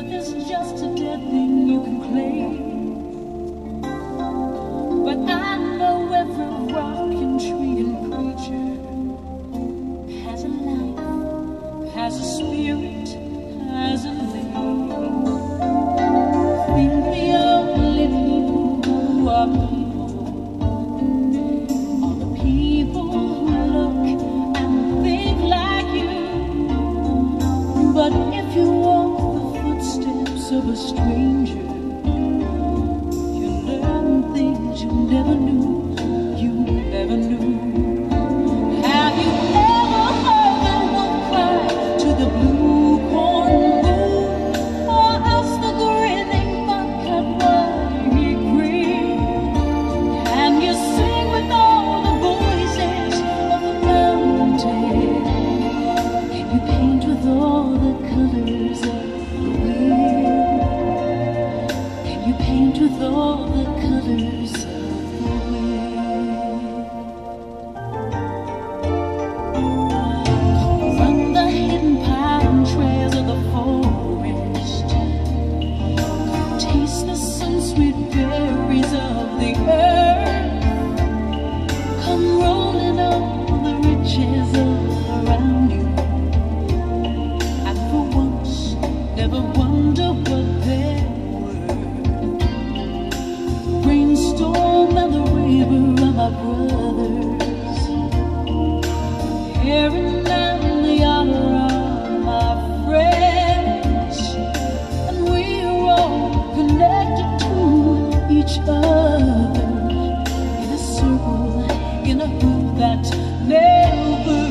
earth is just a dead thing you can claim. But I know every rock and tree and creature has a life, has a spirit, has a name. Think the only people who are people are the people who look and think like you. But if you walk the footsteps of a stranger, you learn things you never knew, you never knew. Have you ever heard the wolf cry to the blue corn moon, or else the grinning buck-cut while he grinned? Can you sing with all the voices of the mountain? Can you paint with all the colors of the wind? Can you paint with all the colors of the wind? From the hidden pine trails of the forest, taste the sun-sweet berries of the earth. Come rolling on the riches all around you, and for once never wonder what they're worth. Rainstorm and the river are my brothers, Erin and the Yara are my friends, and we're all connected to each other in a circle, in a group that never